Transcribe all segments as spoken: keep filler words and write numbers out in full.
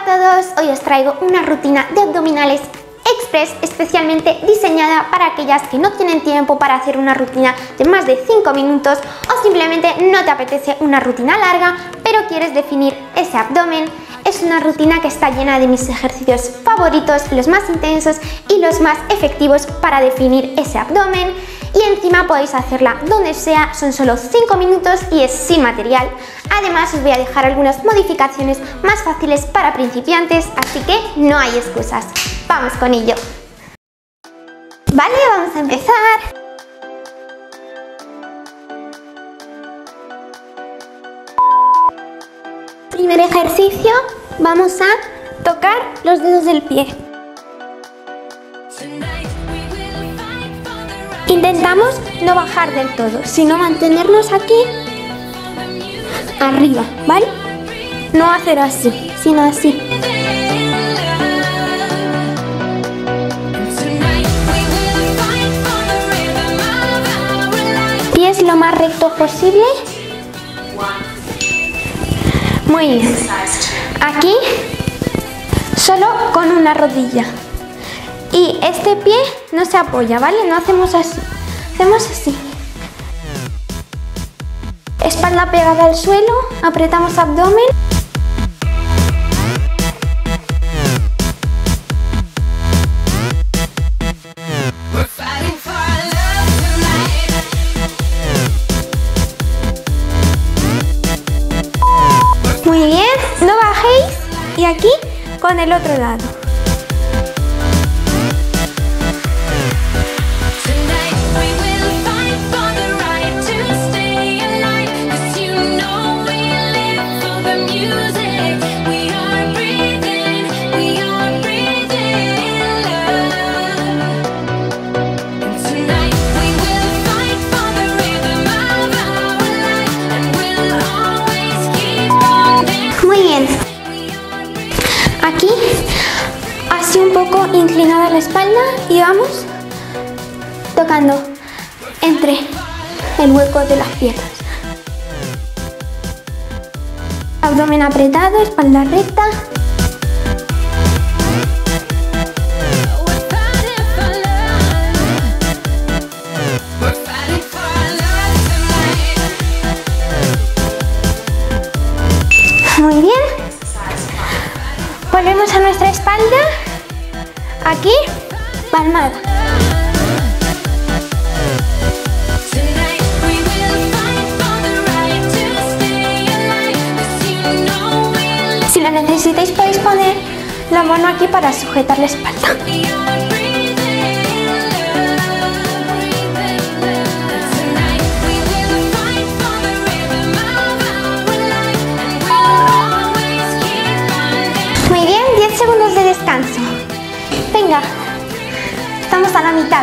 todos, hoy os traigo una rutina de abdominales express especialmente diseñada para aquellas que no tienen tiempo para hacer una rutina de más de cinco minutos o simplemente no te apetece una rutina larga pero quieres definir ese abdomen. Es una rutina que está llena de mis ejercicios favoritos, los más intensos y los más efectivos para definir ese abdomen. Y encima podéis hacerla donde sea, son solo cinco minutos y es sin material. Además os voy a dejar algunas modificaciones más fáciles para principiantes, así que no hay excusas. ¡Vamos con ello! Vale, vamos a empezar. Primer ejercicio, vamos a tocar los dedos del pie. Intentamos no bajar del todo, sino mantenernos aquí arriba, ¿vale? No hacer así, sino así. Pies lo más recto posible. Muy bien. Aquí solo con una rodilla. Y este pie no se apoya, ¿vale? No hacemos así, hacemos así. Espalda pegada al suelo, apretamos abdomen. Muy bien, no bajéis. Y aquí con el otro lado. Aquí, así un poco inclinada la espalda y vamos tocando entre el hueco de las piernas. Abdomen apretado, espalda recta. Muy bien. Volvemos a nuestra espalda, aquí, palmada. Si lo necesitáis podéis poner la mano aquí para sujetar la espalda. Segundos de descanso. Venga, estamos a la mitad.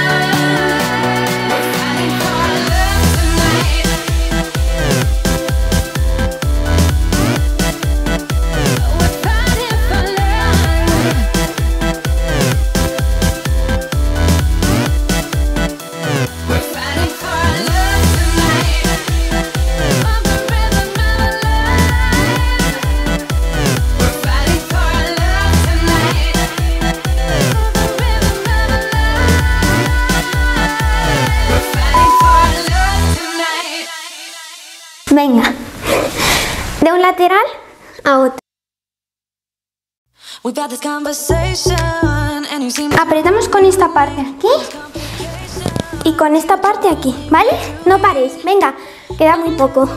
Venga, de un lateral a otro. Apretamos con esta parte aquí y con esta parte aquí, ¿vale? No paréis, venga, queda muy poco.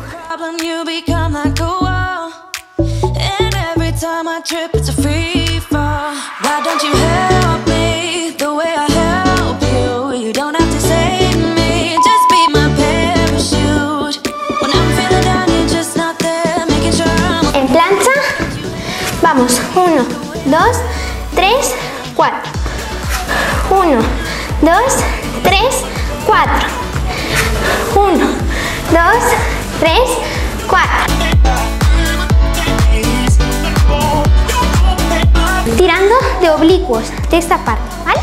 Vamos, uno, dos, tres, cuatro. Uno, dos, tres, cuatro. Uno, dos, tres, cuatro. Tirando de oblicuos de esta parte, ¿vale?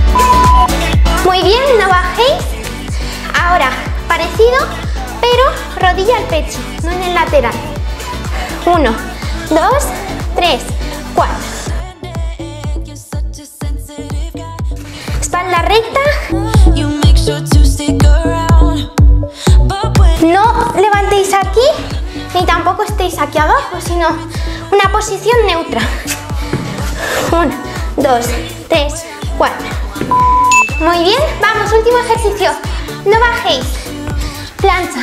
Muy bien, no bajéis. Ahora, parecido, pero rodilla al pecho, no en el lateral. uno, dos, tres, cuatro. Espalda recta. No levantéis aquí, ni tampoco estéis aquí abajo, sino una posición neutra. uno, dos, tres, cuatro. Muy bien, vamos, último ejercicio. No bajéis. Plancha.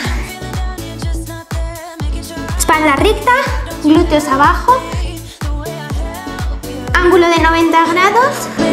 Espalda recta, glúteos abajo. Ángulo de noventa grados.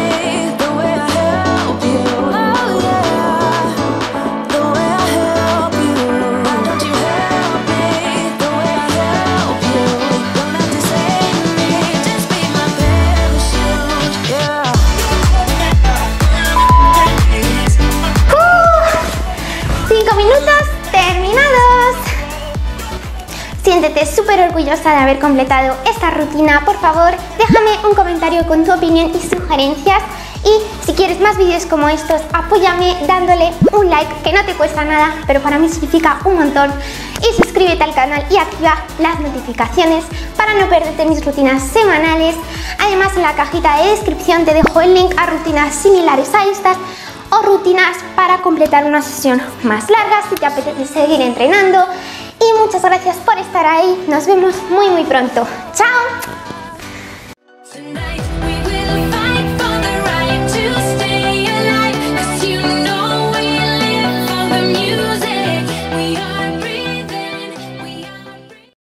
Siéntete súper orgullosa de haber completado esta rutina. Por favor, déjame un comentario con tu opinión y sugerencias. Y si quieres más vídeos como estos, apóyame dándole un like, que no te cuesta nada, pero para mí significa un montón. Y suscríbete al canal y activa las notificaciones para no perderte mis rutinas semanales. Además, en la cajita de descripción te dejo el link a rutinas similares a estas o rutinas para completar una sesión más larga si te apetece seguir entrenando. Y muchas gracias por estar ahí. Nos vemos muy muy pronto. ¡Chao!